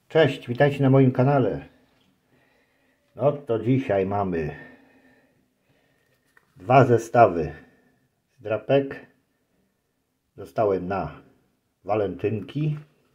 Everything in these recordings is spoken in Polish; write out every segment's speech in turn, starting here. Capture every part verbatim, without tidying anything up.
Cześć, witajcie na moim kanale. No to dzisiaj mamy dwa zestawy z drapek. Dostałem na walentynki.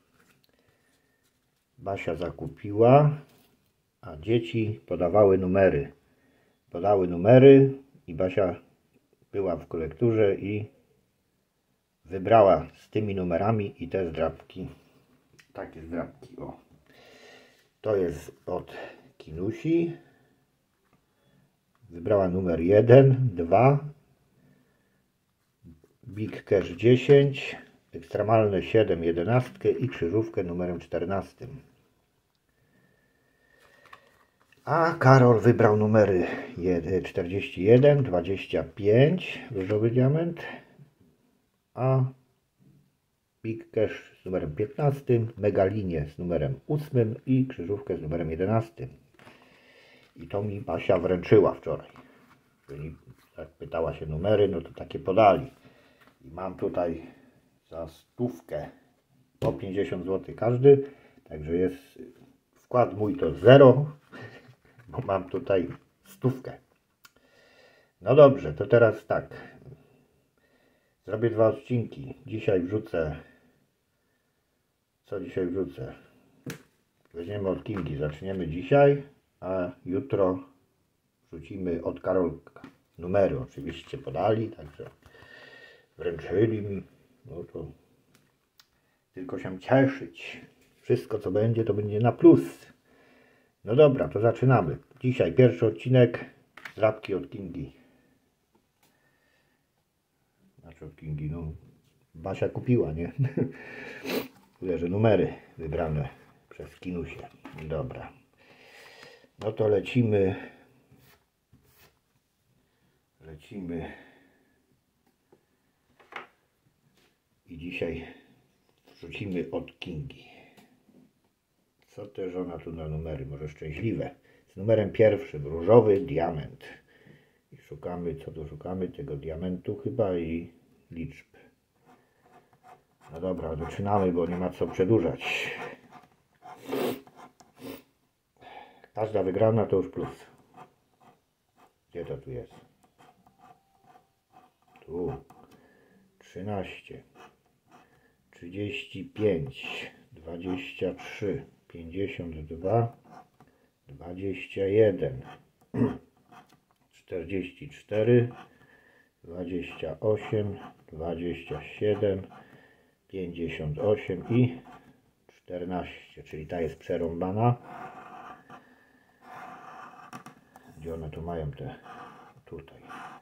Basia zakupiła, a dzieci podawały numery. Podały numery i Basia była w kolekturze i wybrała z tymi numerami i te zdrapki. Takie zdrapki, o. To jest od Kinusi. Wybrała numer jeden, dwa, Big Cash dziesięć, Ekstremalne siedem, jedenaście i krzyżówkę numerem czternaście. A Karol wybrał numery czterdzieści jeden, dwadzieścia pięć, różowy diament, a Big Cash z numerem piętnastym, Megalinię z numerem ósmym i krzyżówkę z numerem jedenastym. I to mi Basia wręczyła wczoraj. Czyli jak pytała się numery, no to takie podali. I mam tutaj za stówkę po pięćdziesiąt złotych każdy. Także jest wkład mój to zero, bo mam tutaj stówkę. No dobrze, to teraz tak. Zrobię dwa odcinki. Dzisiaj wrzucę. Co dzisiaj wrzucę? Weźmiemy od Kingi. Zaczniemy dzisiaj, a jutro wrzucimy od Karolka. Numery oczywiście podali, także wręczyli mi. No to tylko się cieszyć. Wszystko co będzie, to będzie na plus. No dobra, to zaczynamy. Dzisiaj pierwszy odcinek z drapki od Kingi. Znaczy od Kingi, no Basia kupiła, nie? Tyle, że numery wybrane przez Kinusie. Dobra. No to lecimy. Lecimy. I dzisiaj wrzucimy od Kingi. Co też ona tu na numery? Może szczęśliwe. Z numerem pierwszym różowy diament. I szukamy, co tu szukamy? Tego diamentu chyba i liczb. No dobra, zaczynamy, bo nie ma co przedłużać. Każda wygrana to już plus. Gdzie to tu jest? Tu. trzynaście. trzydzieści pięć. dwadzieścia trzy. pięćdziesiąt dwa. dwadzieścia jeden. czterdzieści cztery. dwadzieścia osiem. dwadzieścia siedem. pięćdziesiąt osiem i czternaście, czyli ta jest przerąbana. Gdzie one tu mają te? Tutaj.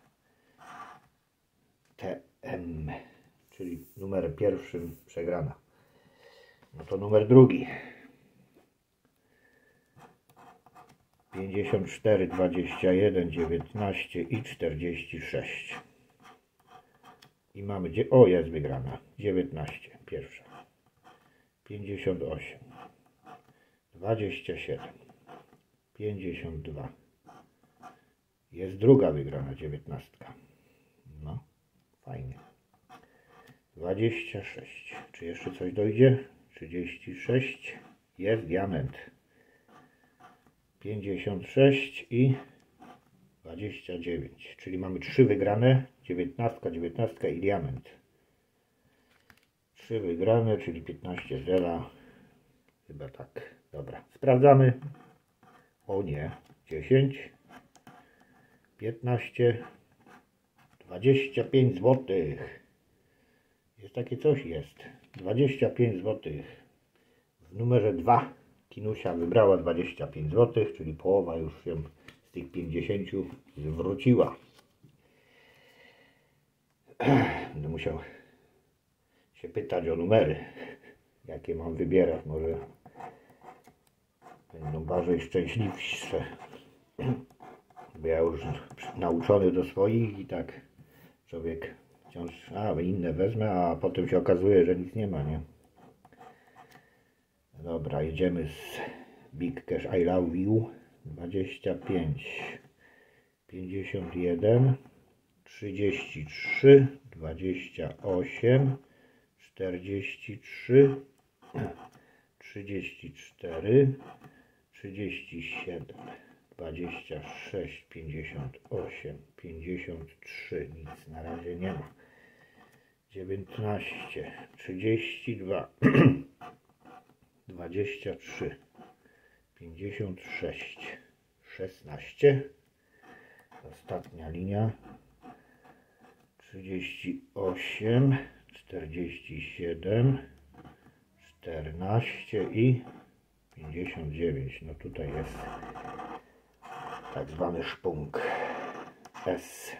T M, czyli numer pierwszym przegrana. No to numer drugi. pięćdziesiąt cztery, dwadzieścia jeden, dziewiętnaście i czterdzieści sześć. I mamy, gdzie, o jest wygrana, dziewiętnaście, pierwsza, pięćdziesiąt osiem, dwadzieścia siedem, pięćdziesiąt dwa, jest druga wygrana, dziewiętnastka, no fajnie, dwadzieścia sześć, czy jeszcze coś dojdzie, trzydzieści sześć, jest diament, pięćdziesiąt sześć i dwadzieścia dziewięć, czyli mamy trzy wygrane, dziewiętnastka, dziewiętnastka i diament. trzy wygrane, czyli piętnaście zera. Chyba tak. Dobra, sprawdzamy. O nie, dziesięć, piętnaście, dwadzieścia pięć złotych. Jest takie coś, jest. dwadzieścia pięć złotych. W numerze dwa Kinusia wybrała dwadzieścia pięć złotych, czyli połowa już się z tych pięćdziesięciu zwróciła. Będę musiał się pytać o numery, jakie mam wybierać. Może będą bardziej szczęśliwsze. Bo ja już nauczony do swoich i tak człowiek wciąż, a inne wezmę, a potem się okazuje, że nic nie ma, nie? Dobra, jedziemy z Big Cash I Love You. dwadzieścia pięć, pięćdziesiąt jeden, trzydzieści trzy, dwadzieścia osiem, czterdzieści trzy, trzydzieści cztery, trzydzieści siedem, dwadzieścia sześć, pięćdziesiąt osiem, pięćdziesiąt trzy, nic na razie nie ma. dziewiętnaście, trzydzieści dwa, dwadzieścia trzy, pięćdziesiąt sześć, szesnaście, ostatnia linia, trzydzieści osiem, czterdzieści siedem, czternaście i pięćdziesiąt dziewięć. No tutaj jest tak zwany szpunk S,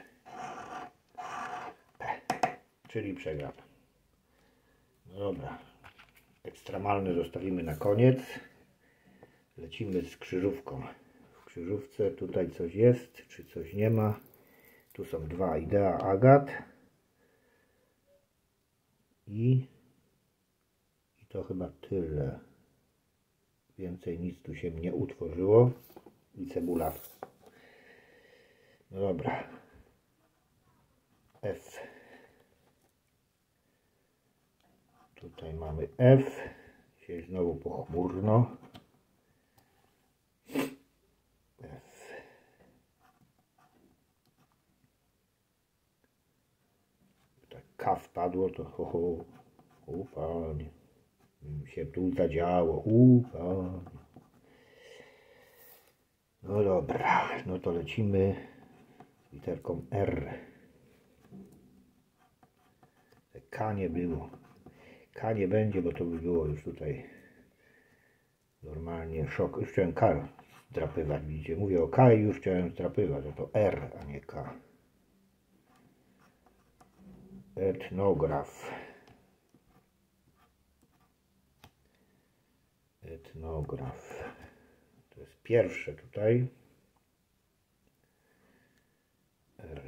P, czyli przegrana. No dobra, ekstremalny zostawimy na koniec. Lecimy z krzyżówką. W krzyżówce tutaj coś jest, czy coś nie ma. Tu są dwa Idea Agat i, i to chyba tyle. Więcej nic tu się nie utworzyło i cebula. No dobra. F. Tutaj mamy F. Dzisiaj znowu pochmurno. F. Tak K wpadło, to ho, ho. U panie. Się tu zadziało. U panie. No dobra, no to lecimy literką R. K nie było. K nie będzie, bo to by było już tutaj normalnie szok. Już chciałem K zdrapywać, widzicie. Mówię o K i już chciałem zdrapywać, a to R, a nie K. Etnograf. Etnograf. To jest pierwsze tutaj. R.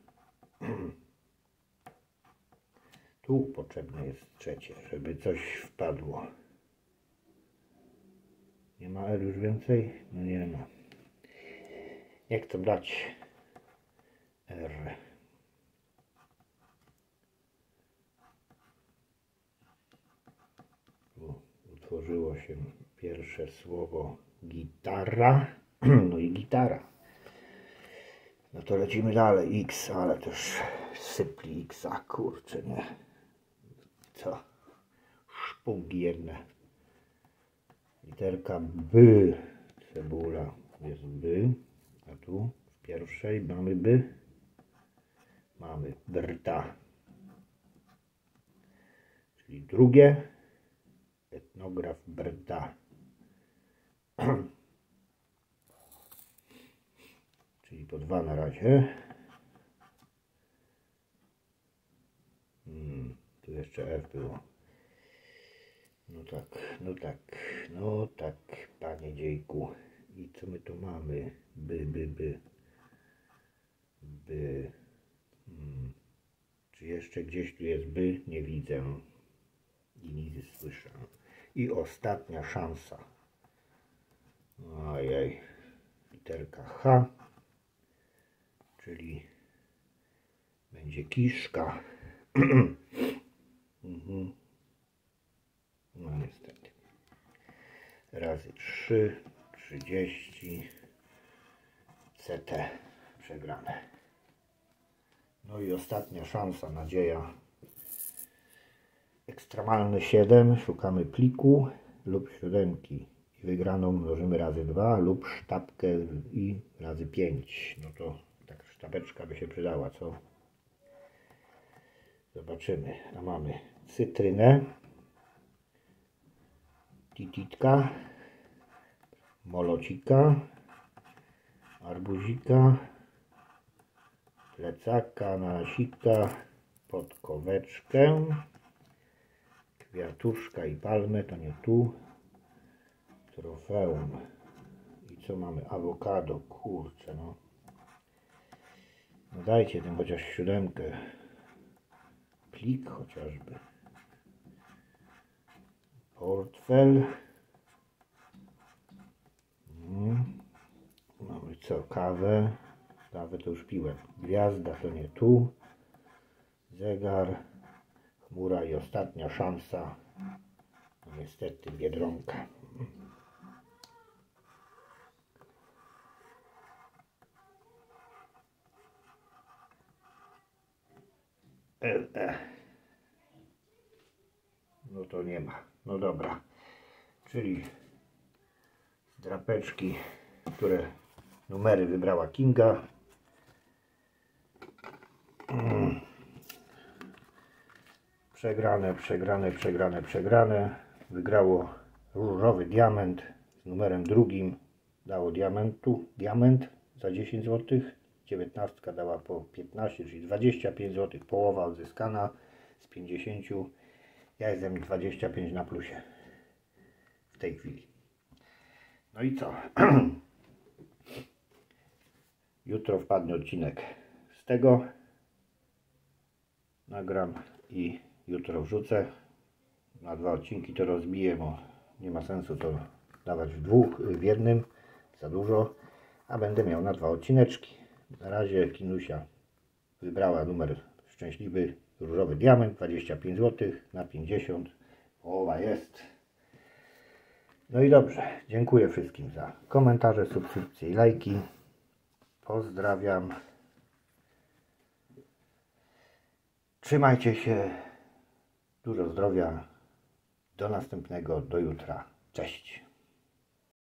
Tu potrzebne jest trzecie, żeby coś wpadło. Nie ma R już więcej? No nie ma. Jak to brać? R. Tu utworzyło się pierwsze słowo gitara. No i gitara. No to lecimy dalej. X, ale też sypli X, a kurczę, nie. Co? Szpugi jedne. Literka B. Cebula jest B. A tu w pierwszej mamy B. Mamy Berta. Czyli drugie. Etnograf Berta. Czyli po dwa na razie. Hmm, tu jeszcze F było. No tak, no tak, no tak, panie dziejku. I co my tu mamy? By, by, by. By. Hmm. Czy jeszcze gdzieś tu jest by? Nie widzę. I nie słyszę. I ostatnia szansa. Ojej. Literka H. Czyli będzie kiszka. mhm. No niestety. Razy trzy, trzydzieści. C T przegrane. No i ostatnia szansa, nadzieja. Ekstremalny siedem. Szukamy pliku lub siódemki. I wygraną mnożymy razy dwa lub sztabkę i razy pięć. No to tak sztabeczka by się przydała, co? Zobaczymy. A mamy cytrynę, tititka, molocika, arbuzika, plecaka, nasika, podkoweczkę, kwiatuszka i palmę, to nie tu, trofeum. I co mamy? Awokado, kurczę, no. No dajcie tym chociaż siódemkę. Plik chociażby. Portfel. Hmm. Mamy co? Kawę. Kawę to już piłem. Gwiazda to nie tu. Zegar. Chmura i ostatnia szansa. Niestety Biedronka. L E. No to nie ma. No dobra. Czyli z drapeczki, które numery wybrała Kinga. Mm. Przegrane, przegrane, przegrane, przegrane. Wygrało różowy diament z numerem drugim. Dało diamentu, diament za dziesięć złotych. dziewiętnastka dała po piętnaście, czyli dwadzieścia pięć złotych. Połowa odzyskana z pięćdziesięciu. Ja jestem dwadzieścia pięć na plusie w tej chwili. No i co? Jutro wpadnie odcinek z tego. Nagram i jutro wrzucę. Na dwa odcinki to rozbiję, bo nie ma sensu to dawać w dwóch, w jednym. Za dużo. A będę miał na dwa odcineczki. Na razie Kinusia wybrała numer szczęśliwy, różowy diament, dwadzieścia pięć złotych na pięćdziesiąt. Połowa jest. No i dobrze. Dziękuję wszystkim za komentarze, subskrypcje i lajki. Pozdrawiam. Trzymajcie się. Dużo zdrowia. Do następnego, do jutra. Cześć.